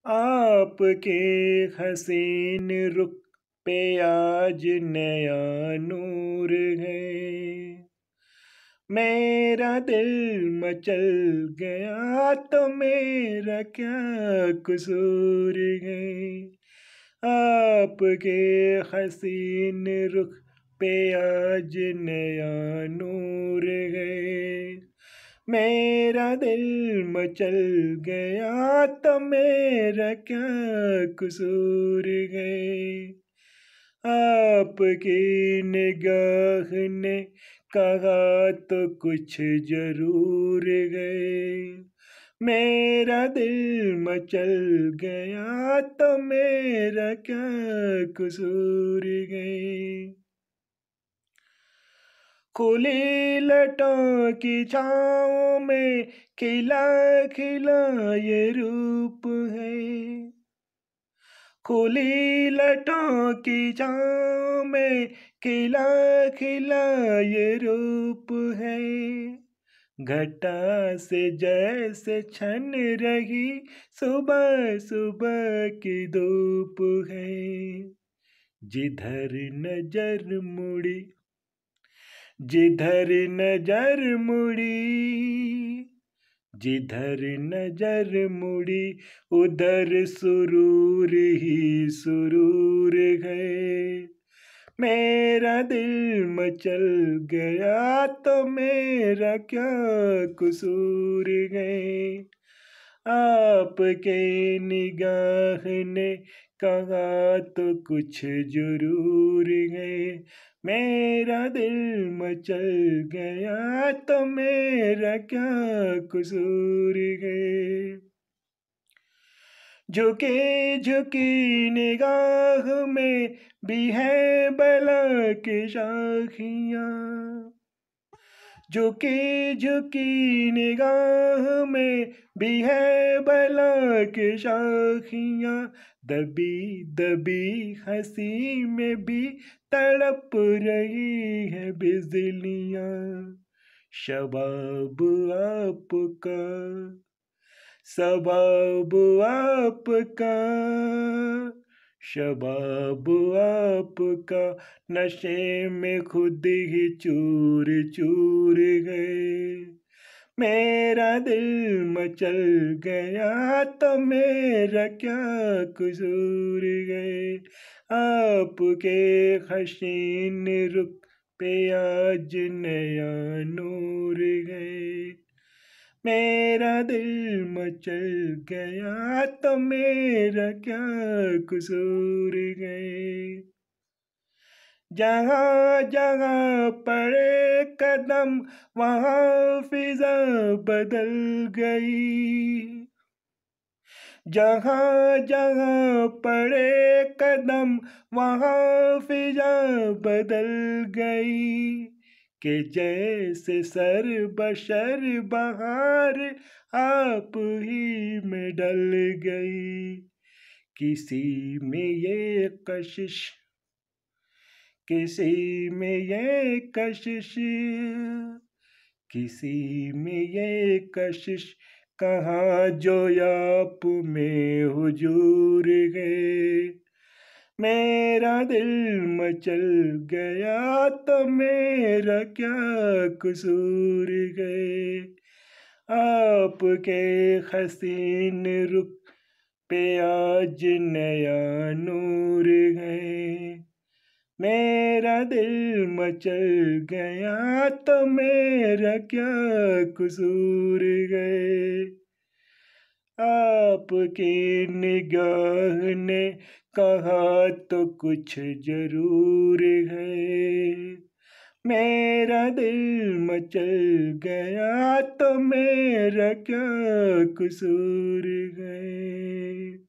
आपके हसीन रुख पे आज नया नूर है। मेरा दिल मचल गया तो मेरा क्या कसूर है। आपके हसीन रुख पे आज नया नूर है। मेरा दिल मचल गया तो मेरा क्या कसूर है। आपकी निगाह ने कहा तो कुछ जरूर है। मेरा दिल मचल गया तो मेरा क्या कसूर है। खुली लटों की छाँव में खिला खिला ये रूप है। खुली लटों की छाँव में खिला खिला ये रूप है। घटा से जैसे छन रही सुबह सुबह की धूप है। जिधर नजर मुड़ी जिधर नजर मुड़ी जिधर नजर मुड़ी उधर सुरूर ही सुरूर है। मेरा दिल मचल गया तो मेरा क्या कसूर है। आपके निगाह ने कहा तो कुछ जरूर है। मेरा दिल मचल गया तो मेरा क्या कसूर है। झुकी झुकी निगाह में भी है बला की शाखियाँ। झुकी झुकी निगाह में भी है बला की शाखियाँ। दबी दबी हंसी में भी तड़प रही है बिजलियाँ। शबाब आपका शबाब आपका शबाब आपका नशे में खुद ही चूर चूर गए। मेरा दिल मचल गया तो मेरा क्या कसूर है। आपके हसीन रुख पे आज नया नूर है। मेरा दिल मचल गया तो मेरा क्या कसूर है। जहाँ जहाँ पड़े कदम वहाँ फिजा बदल गई। जहाँ जहाँ पड़े कदम वहाँ फिजा बदल गई। कि जैसे सर बशर बहार आप ही में डल गई। किसी में ये कशिश किसी में ये कशिश किसी में ये कशिश कहाँ जो आप में हुजूर है। मेरा दिल मचल गया तो मेरा क्या कसूर है। आपके हसीन रुख पे आज नया नूर है। मेरा दिल मचल गया तो मेरा क्या कसूर है। आपकी निगाह ने कहा तो कुछ जरूर है। मेरा दिल मचल गया तो मेरा क्या कसूर है।